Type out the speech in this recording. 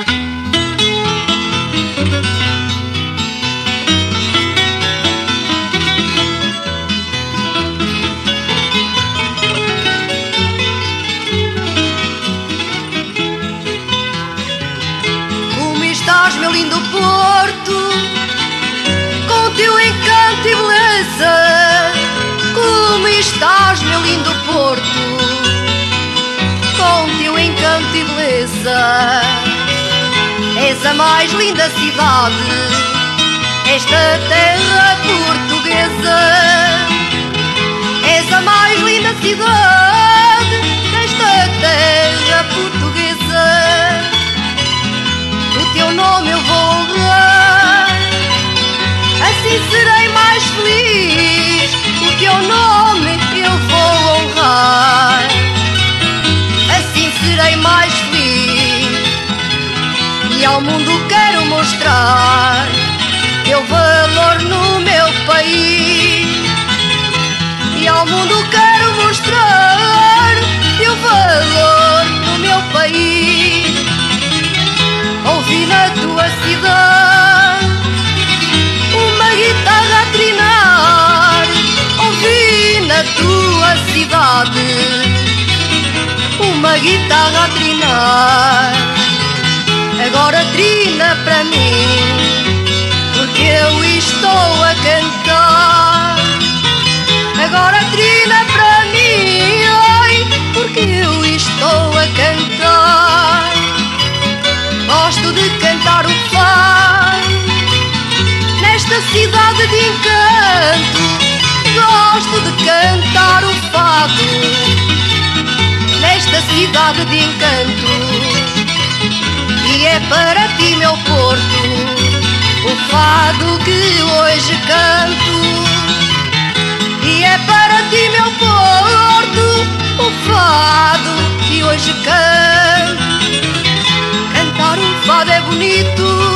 Meu lindo Porto, com teu encanto e beleza. Como estás, meu lindo Porto, com teu encanto e beleza. És a mais linda cidade, esta terra portuguesa. És a mais linda cidade, esta terra portuguesa. O teu nome eu vou honrar, assim serei mais feliz. O teu nome eu vou honrar, assim serei mais feliz. E ao mundo quero mostrar teu valor no meu país. E ao mundo quero mostrar teu valor no meu país. Ouvi na tua cidade uma guitarra a trinar. Ouvi na tua cidade uma guitarra a trinar. Agora trina para mim, porque eu estou a cantar. Agora trina para mim, ai, porque eu estou a cantar. Gosto de cantar o fado nesta cidade de encanto. Gosto de cantar o fado nesta cidade de encanto. E é para ti, meu Porto, o fado que hoje canto. E é para ti, meu Porto, o fado que hoje canto. Cantar um fado é bonito,